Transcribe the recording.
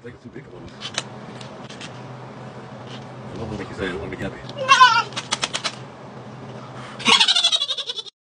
think it's too big. I love to make you say it. I want to make you happy.